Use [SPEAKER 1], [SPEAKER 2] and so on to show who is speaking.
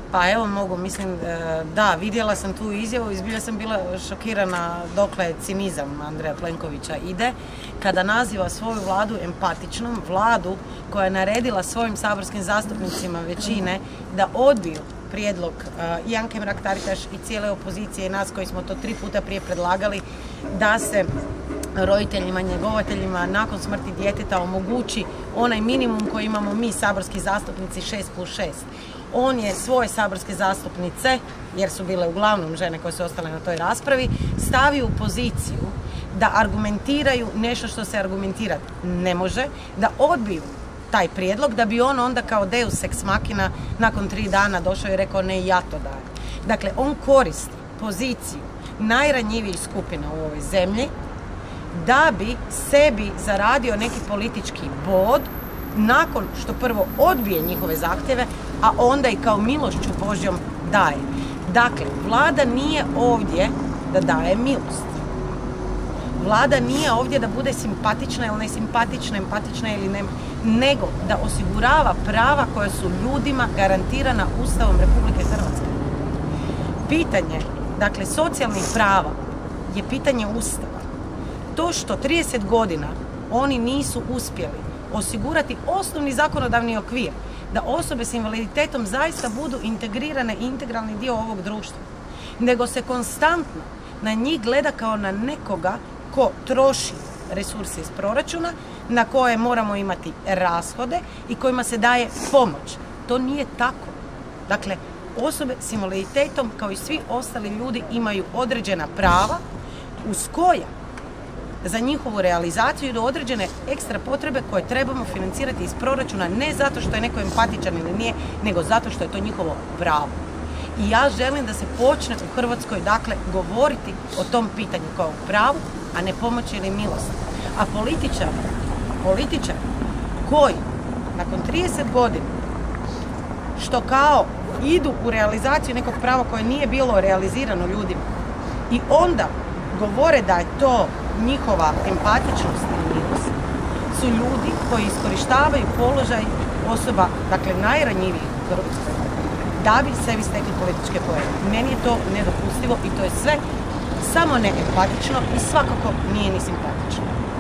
[SPEAKER 1] Pa evo mogu, mislim, da, vidjela sam tu izjavu i zbilja sam bila šokirana dokle cinizam Andreja Plenkovića ide kada naziva svoju vladu empatičnom, vladu koja je naredila svojim saborskim zastupnicima većine da odbiju prijedlog i Anke Mrak-Taritaš i cijele opozicije i nas koji smo to 3 puta prije predlagali da se roditeljima, njegovateljima nakon smrti djeteta omogući onaj minimum koji imamo mi saborski zastupnici 6+6. On je svoje saborske zastupnice, jer su bile uglavnom žene koje su ostale na toj raspravi, stavio u poziciju da argumentiraju nešto što se argumentirati ne može, da odbiju taj prijedlog, da bi on onda kao deus ex machina nakon 3 dana došao i rekao ne, ja to dajem. Dakle, on koristi poziciju najranjivijih skupina u ovoj zemlji da bi sebi zaradio neki politički bod nakon što prvo odbije njihove zahtjeve, a onda i kao milošću Božjom daje. Dakle, vlada nije ovdje da daje milost. Vlada nije ovdje da bude simpatična ili nesimpatična, empatična ili ne, nego da osigurava prava koja su ljudima garantirana Ustavom Republike Hrvatske. Pitanje, dakle, socijalnih prava je pitanje Ustava. To što 30 godina oni nisu uspjeli osigurati osnovni zakonodavni okvir da osobe s invaliditetom zaista budu integrirane i integralni dio ovog društva, nego se konstantno na njih gleda kao na nekoga ko troši resurse iz proračuna, na koje moramo imati rashode i kojima se daje pomoć. To nije tako. Dakle, osobe s invaliditetom kao i svi ostali ljudi imaju određena prava uz koja za njihovu realizaciju do određene ekstra potrebe koje trebamo financirati iz proračuna, ne zato što je neko empatičan ili nije, nego zato što je to njihovo pravo. I ja želim da se počne u Hrvatskoj, dakle, govoriti o tom pitanju kao pravu, a ne pomoći ili milosti. A političari koji nakon 30 godina što kao idu u realizaciju nekog prava koje nije bilo realizirano ljudima i onda govore da je to njihova empatičnost i milost, su ljudi koji iskorištavaju položaj osoba, dakle najranjivijih u Hrvatskoj, da bi sebi stekli političke poene. Meni je to nedopustivo i to je sve samo ne empatično i svakako nije ni simpatično.